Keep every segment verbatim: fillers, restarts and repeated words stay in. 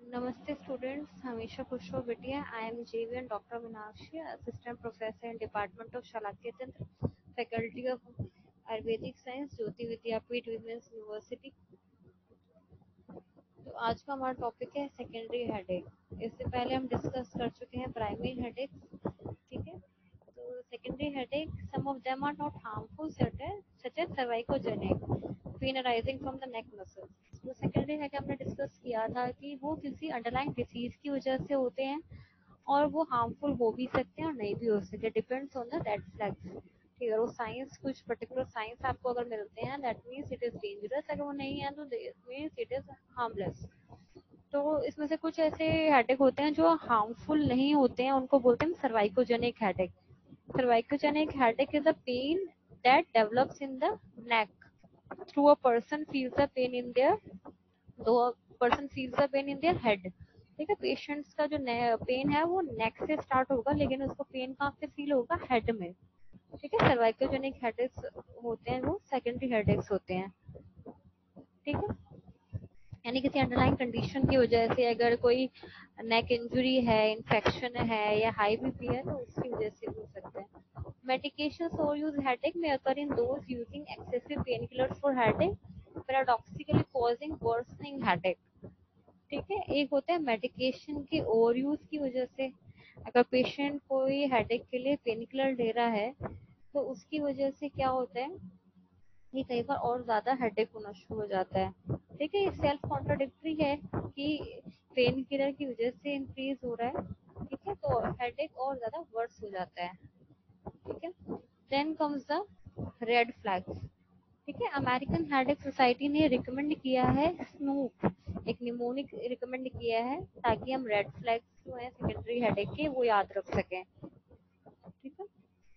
Namaste students, Hamisha Kushro Bhatia. I am J V and Doctor Vinakshi, Assistant Professor in Department of Shalakya Tantra, Faculty of Ayurvedic Science, Jyoti Vidyapeeth Women's University. तो आज का हमारा topic है secondary headache. इससे पहले हम discuss कर चुके हैं प्राइमरी हेडेक, ठीक है। तो secondary headache, some of them are not harmful such as cervicogenic pain arising from the neck muscles. तो सेकेंडरी हेडेक हमने डिस्कस किया था कि वो किसी अंडरलाइंग डिसीज की वजह से होते हैं और वो हार्मफुल हो भी सकते हैं और नहीं भी हो सकते, depends on the red flags. ठीक है, वो साइंस कुछ पर्टिकुलर साइंस आपको अगर मिलते हैं that means it is dangerous, अगर वो नहीं है तो मीन्स इट इज हार्मलेस। तो इसमें से कुछ ऐसे हेडेक होते हैं जो हार्मफुल नहीं होते हैं, उनको बोलते हैं cervicogenic headache. Cervicogenic headache is a pain that develops in the neck through a person feels the pain in their though person feels the pain in their head. ठीक है, पेशेंट्स का जो पेन है वो नेक से स्टार्ट होगा, लेकिन उसको पेन कहाँ से फील होगा? हेड में। ठीक है, सर्वाइकोजेनिक हेडेक्स होते हैं वो सेकेंडरी हेडेक्स होते हैं। ठीक है, यानी किसी अंडरलाइन कंडीशन की वजह से अगर कोई नेक इंजुरी है, इन्फेक्शन है या हाई बीपी है तो उसकी वजह से हो सकता है। Medications for use headache may occur in those using excessive painkillers for headache, paradoxically causing worsening headache. ठीक है, एक होता है मेडिकेशन के ओवर यूज की वजह से। अगर पेशेंट कोई हेडेक के लिए पेन किलर ले रहा है तो उसकी वजह से क्या होता है, ये कई बार और ज्यादा हेडेक होना शुरू हो जाता है। ठीक है, ये सेल्फ कॉन्ट्राडिक्टरी है कि पेन किलर की वजह से इंक्रीज हो रहा है, ठीक है, तो हेडेक और ज्यादा वर्स हो जाता है। ठीक है, then comes the red flags. ठीक है, अमेरिकन हेडेक सोसाइटी ने रिकमेंड किया है स्नूप, एक निमोनिक रिकमेंड किया है ताकि हम रेड फ्लैग्स जो है सेकेंडरी हेडेक के वो याद रख सकें। ठीक है,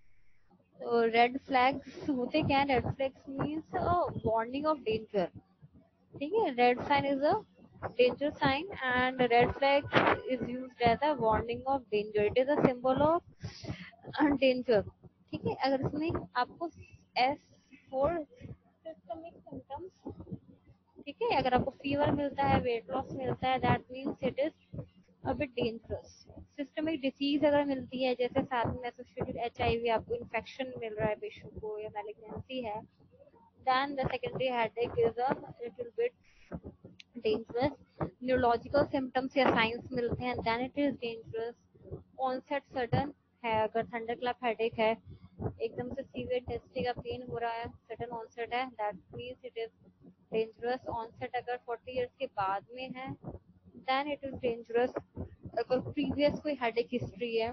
तो रेड फ्लैग्स होते क्या है? Red flags means a warning of danger. ठीक है, red sign is a danger sign and red flag is used as a warning of danger. It is a symbol of danger. ठीक है, अगर इसमें आपको एस फोर सिस्टमिक सिम्टम्स, ठीक है, अगर आपको फीवर मिलता है, वेट लॉस मिलता है, that means it is a bit dangerous. Systemic disease अगर मिलती है, जैसे साथ में एसोसिएटेड एचआईवी, आपको इन्फेक्शन मिल रहा है पेशेंट को या मैलिग्नेंसी है, then the secondary headache is a little bit dangerous. Neurological symptoms या signs मिलते हैं, then it is dangerous. Onset sudden है, अगर थंडर क्लैप हेडेक है, एकदम से सीवियर इंटेंसिटी का पेन हो रहा है, सडन ऑनसेट है, that means it is dangerous. Onset अगर फोर्टी इयर्स के बाद में है, देन इट इज डेंजरस। अगर प्रीवियस कोई हेडेक हिस्ट्री है,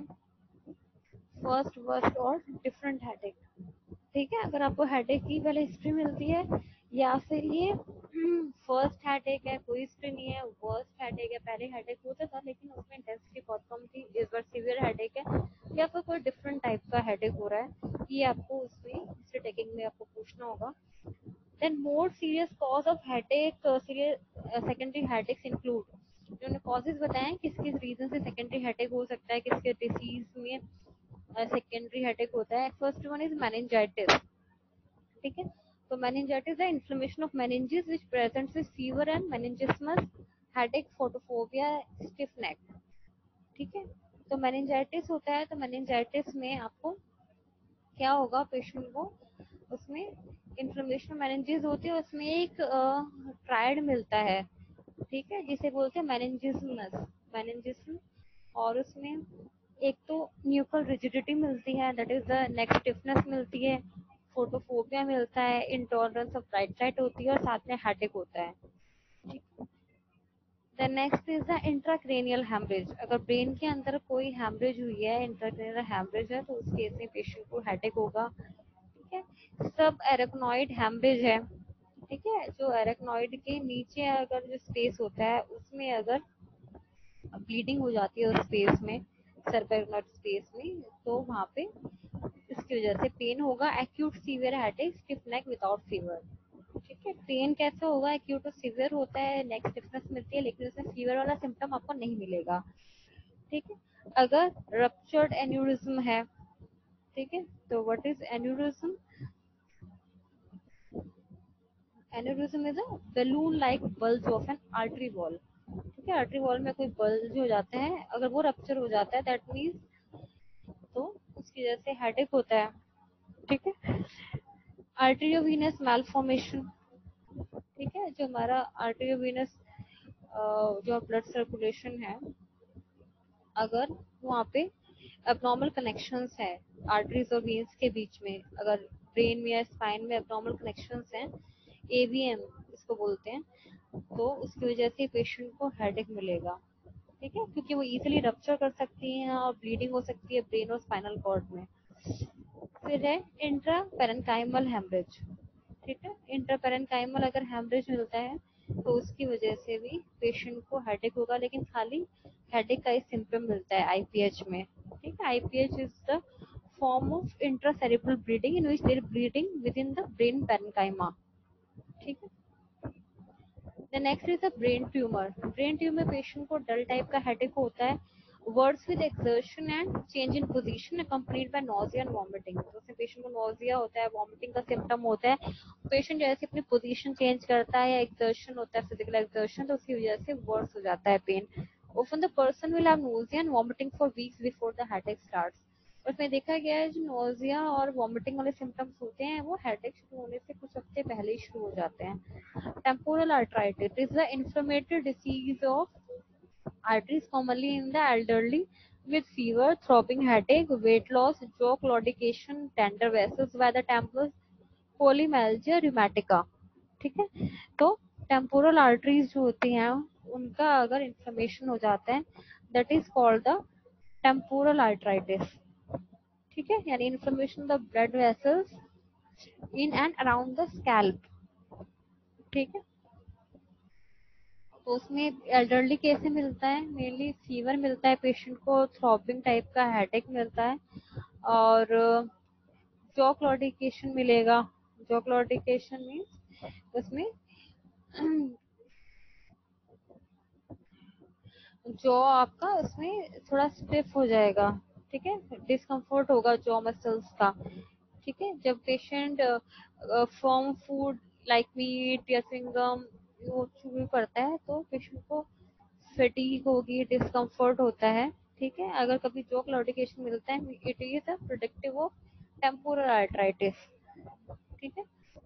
फर्स्ट वर्स्ट और डिफरेंट हेडेक। ठीक है, अगर आपको हेडेक की पहले हिस्ट्री मिलती है या फिर ये फर्स्ट हेडेक है, कोई हिस्ट्री नहीं है, वर्स्ट हेडेक है, पहले हेडेक होता था लेकिन उसमें इंटेंसिटी बहुत कम थी, इस बार सीवियर हेडेक है, या फिर कोई डिफरेंट टाइप का हेडेक हो रहा है, ये आपको उसमें हिस्ट्री टेकिंग में आपको पूछना होगा। Then more serious cause of headache, secondary headaches include, उन्होंने कॉजेज बताए किस किस रीजन से सेकेंडरी हेडेक हो सकता है, किसके डिसीज में सेकेंडरी हेडेक होता है। First one is meningitis. ठीक है, तो मेनिंजाइटिस है inflammation of meninges which presents with fever and meningismus headache, photophobia, stiff neck. ठीक है, तो मेनिंजाइटिस होता है, तो मेनिंजाइटिस में आपको क्या होगा, पेशेंट को उसमें इन्फ्लेमेशन मेनिंजेस होती है, उसमें एक ट्रायड मिलता है, ठीक है, जिसे बोलते हैं मेनिंजिसमस मेनिंजिसम। और उसमें एक तो न्यूकल रिजिडिटी मिलती है, that is the neck stiffness मिलती है, फोटोफोबिया मिलता है, इंटॉलरेंस ऑफ ब्राइट लाइट होती है और साथ में हेडेक होता है। The next is the intracranial haemorrhage. अगर ब्रेन के अंदर कोई हैमरेज हुई है, इंट्राक्रेनियल हैमरेज है, तो उस केस में पेशेंट को हेडेक होगा। ठीक है, सब एरेक्नॉइड हैमरेज है, ठीक है, जो एरेक्नॉइड के नीचे अगर जो स्पेस होता है उसमें अगर ब्लीडिंग हो जाती है उस स्पेस में, सर्पेगनट स्पेस में, तो वहाँ पे इसकी वजह से पेन होगा। Acute severe headache, stiff neck without fever. ठीक है, पेन कैसे होगा? एक्यूट और सीवियर होता है, नेक स्टिफनेस मिलती है, लेकिन उसमें फीवर वाला सिम्टम आपको नहीं मिलेगा। ठीक है, अगर रप्चर्ड एन्यूरिज्म है, ठीक है, तो what is aneurysm? Aneurysm is a balloon-like bulge of an artery wall. ठीक है, आर्टरी वॉल में कोई बल्ज हो जाते हैं, अगर वो रप्चर हो जाता है दैट मीन्स, तो उसकी वजह से हेडेक होता है। ठीक है, आर्टेरियोवेनस मैलफॉर्मेशन, ठीक है, जो हमारा आर्टेरियोवेनस जो ब्लड सर्कुलेशन है, अगर वहाँ पे एबनॉर्मल कनेक्शंस है आर्टरीज और वेन्स के बीच में, अगर ब्रेन में या स्पाइन में एबनॉर्मल कनेक्शंस हैं, ए वी एम इसको बोलते हैं, तो उसकी वजह से पेशेंट को हेडेक मिलेगा। ठीक है, क्योंकि वो इजीली रप्चर कर सकती हैं और ब्लीडिंग हो सकती है ब्रेन और स्पाइनल कॉर्ड में। फिर है इंट्रा पेरेन्काइमल हेमरेज। ठीक है, इंट्रा पेरेन्काइमल अगर हेमरेज मिलता है तो उसकी वजह से भी पेशेंट को हेडेक होगा, लेकिन खाली हेडेक का ही सिम्टम मिलता है आई पी एच में। ठीक है, I P H is the form of intracerebral bleeding in which there bleeding within the brain parenchyma. ठीक है, The next is a brain tumor. Brain tumor patient को डल type का headache होता है, words with exertion and change in position accompanied by nausea and vomiting। तो उसमें patient को nausea होता है, वॉमिटिंग का सिम्टम होता है, पेशेंट जैसे अपनी पोजीशन चेंज करता है या एक्सर्शन होता है, फिजिकल एक्सर्शन, तो उसकी वजह से वर्स हो जाता है pain. Often the person will have nausea and vomiting for weeks before the headache starts। उसमें देखा गया है जो नोजिया और वॉमिटिंग वाले सिम्टम्स होते हैं वो हेडेक शुरू होने से कुछ हफ्ते पहले ही शुरू हो जाते हैं। Temporal arteritis is the inflammatory disease of arteries commonly in the elderly with fever, throbbing headache, weight loss, jaw claudication, tender vessels by the temples, polymyalgia rheumatica। ठीक है, तो टेम्पोरल आर्टरीज जो होती हैं उनका अगर इन्फ्लेमेशन हो जाता है that is called the temporal arteritis. ठीक है, यानी inflammation the blood vessels in and around the scalp. ठीक है, तो उसमें एल्डरली केस में मिलता है, मेनली फीवर मिलता है पेशेंट को, थ्रॉबिंग टाइप का हेडेक मिलता है और जॉ क्लॉडिकेशन मिलेगा। जॉ क्लॉडिकेशन मीन्स उसमें जॉ आपका उसमें थोड़ा स्टिफ हो जाएगा। ठीक है, डिस्कम्फर्ट होगा जॉ मसल्स का। ठीक है, जब patient from food like meat या चिंगम वो चूवी पड़ता है तो पेशेंट को फटीग होगी, डिस्कम्फर्ट होता है। ठीक है, अगर कभी जॉ क्लॉडिकेशन मिलता है it is a predictive of temporal arteritis. ठीक है,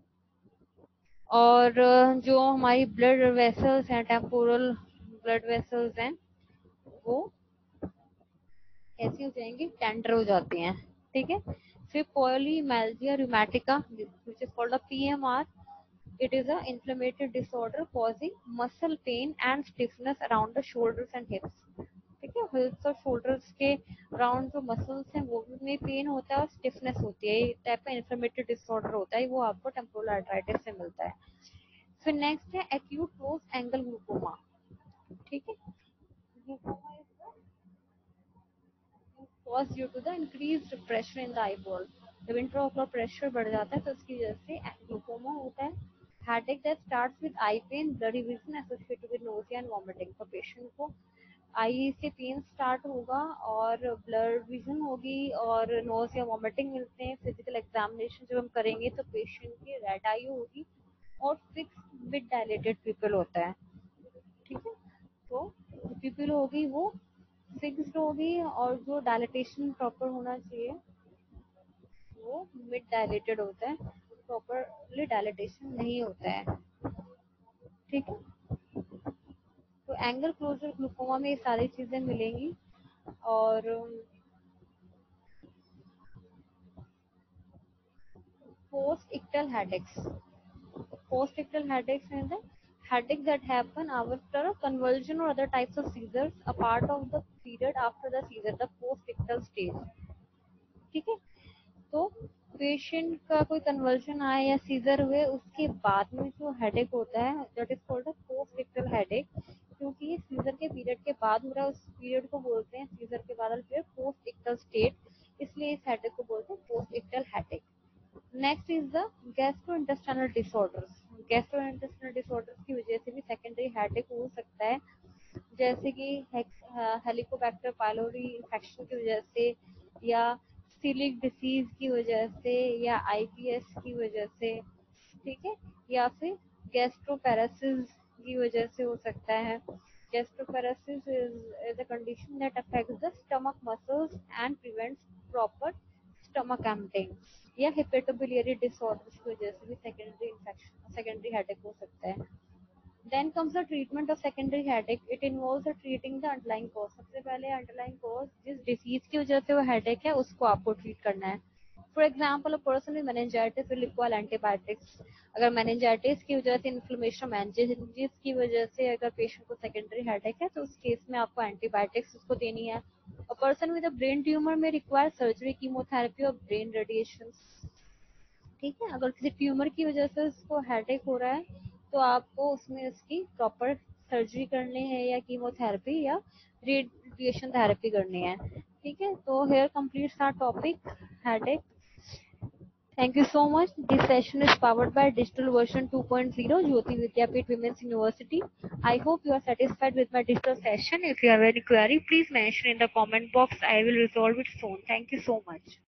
और जो हमारी ब्लड वेसल्स हैं, टेम्पोरल ब्लड वेसल्स हैं, वो कैसी हो जाएंगी, टेंडर हो जाती हैं। ठीक है, फिर polymyalgia rheumatica which is called a P M R, it is a inflammatory disorder causing muscle pain and stiffness around the shoulders and hips। ठीक है, हिप्स और शोल्डर्स के अराउंड जो मसल्स हैं वो में पेन होता है और स्टिफनेस होती है, एक टाइप का इन्फ्लेमेटरी डिसऑर्डर होता है, वो आपको टेम्पोरल आर्टराइटिस से मिलता है। फिर नेक्स्ट है एक्यूट क्लोज एंगल ग्लूकोमा। ठीक है, glaucoma cause due to the increased pressure in the eyeball। जब इंट्राओकुलर प्रेशर बढ़ जाता है तो उसकी वजह से ग्लूकोमा होता है। Headache that starts with eye pain, blurry vision associated with nausea and vomiting. तो पेशेंट को आई से पेन स्टार्ट होगा और ब्लड विजन होगी और नोजिया वॉमिटिंग मिलते हैं। फिजिकल एग्जामिनेशन जब हम करेंगे तो पेशेंट की रेड आई होगी और फिक्स विद डायलेटेड पिपल होता है। ठीक है, तो पिपल होगी वो फिक्स्ड होगी और जो डायलेटेशन प्रॉपर होना चाहिए वो मिड डायलेटेड होता है, प्रॉपरली डायलेटेशन नहीं होता है। ठीक है, तो एंगल क्लोजर ग्लूकोमा में ये सारी चीजें मिलेंगी। और post ictal headaches, post ictal headaches in the headache that happen after a convulsion or other types of seizures, a part of the period after the seizure, the post-ictal stage। ठीक है, तो patient का कोई conversion आए या scissor हुए उसके बाद में जो हेडेक होता है that is called a post ictal headache. क्योंकि ये सीजर के पीरियड के बाद हो रहा है उस पीरियड को बोलते हैं सीजर के बाद वाला पीरियड पोस्ट इक्टल स्टेट, इसलिए इस हेडेक को बोलते हैं post ictal headache. Next is the gastrointestinal disorders. Gastrointestinal disorders की वजह से भी सेकेंडरी हेडेक हो सकता है, जैसे कि हेलिकोबैक्टर पाइलोरी इन्फेक्शन की वजह से या सीलिक डिसीज की वजह से या आई पी एस की वजह से। ठीक है, या फिर गैस्ट्रोपैरासिस की वजह से हो सकता है। Gastroparesis is, is a condition that affects the stomach muscles and prevents proper stomach emptying. या हेपेटोबिलियरी डिसऑर्डर्स की वजह से भी सेकेंडरी इन्फेक्शन सेकेंडरी हेडेक हो सकता है. Then comes the treatment of secondary headache. It involves the treating the underlying cause. सबसे पहले underlying cause जिस disease की वजह से वो headache है उसको आपको treat करना है. For example, a person with meningitis will require antibiotics. अगर meningitis की वजह से inflammation meningitis की वजह से अगर patient को secondary headache है तो उस case में आपको antibiotics उसको देनी है. A person with a brain tumor may require surgery, chemotherapy or brain radiation. ठीक है, अगर किसी ट्यूमर की वजह से उसको हेडेक हो रहा है तो आपको उसमें उसकी प्रॉपर सर्जरी करनी है या कीमोथेरेपी या रेडिएशन थेरेपी करनी है. ठीक है, तो here completes our topic headache. Thank you so much. This session is powered by Digital Version two point oh, Jyoti Vidyapeeth Women's University. I hope you are satisfied with my digital session. If you have any query, please mention in the comment box. I will resolve it soon. Thank you so much.